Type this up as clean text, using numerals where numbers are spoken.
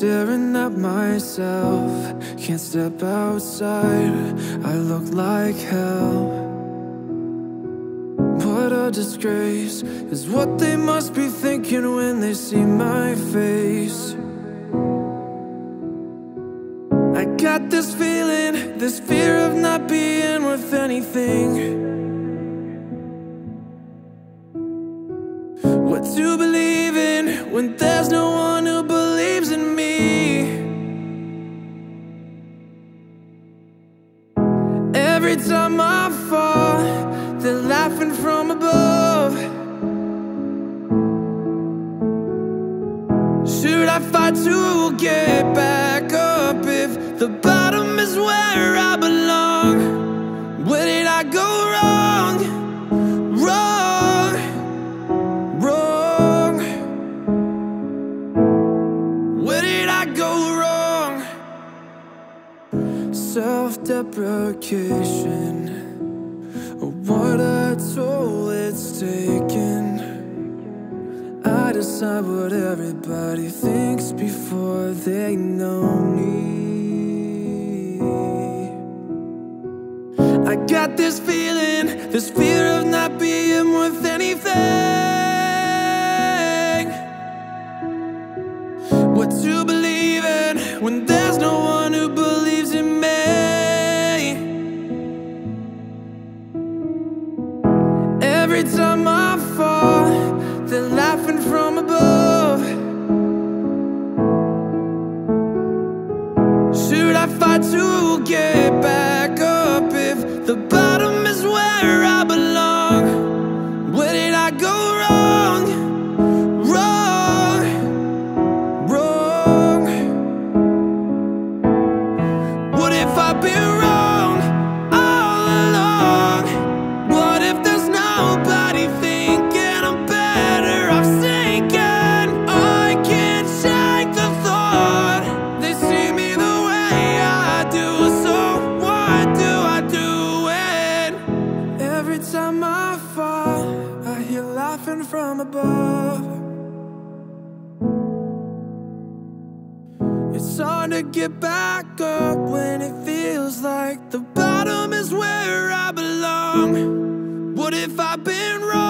staring at myself. Can't step outside, I look like hell. What a disgrace is what they must be thinking when they see my face. I got this feeling, this fear of not being worth anything. What to believe in when there's no one who believes in me. Every time I fall, they're laughing from above. Should I fight to get back up if the bottom is where I belong? Where did I go wrong? Wrong, wrong. Where did I go wrong? Self-deprecation, what a toll it's taken. I decide what everybody thinks before they know me. I got this feeling, this fear of not being worth anything. What to believe in when there's no one who believes in me. Every time I fall, they're laughing from above. Should I fight to get back up if the bottom is where I belong? Where did I go wrong? Wrong, wrong. What if I've been wrong all along? What if there's nobody thinking I'm better off sinking? I can't shake the thought they see me the way I do, so what do I do when every time I fall, I hear laughing from above? It's hard to get back up when it feels like the bottom is where I belong. What if I've been wrong?